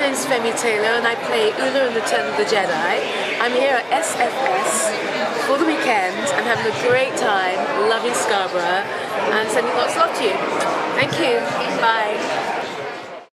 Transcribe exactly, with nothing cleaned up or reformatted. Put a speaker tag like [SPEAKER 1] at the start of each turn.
[SPEAKER 1] name's Femi Taylor and I play Oola in Return of the Jedi. I'm here at S F S for the weekend and having a great time, loving Scarborough, and sending lots of love to you. Thank you. Bye.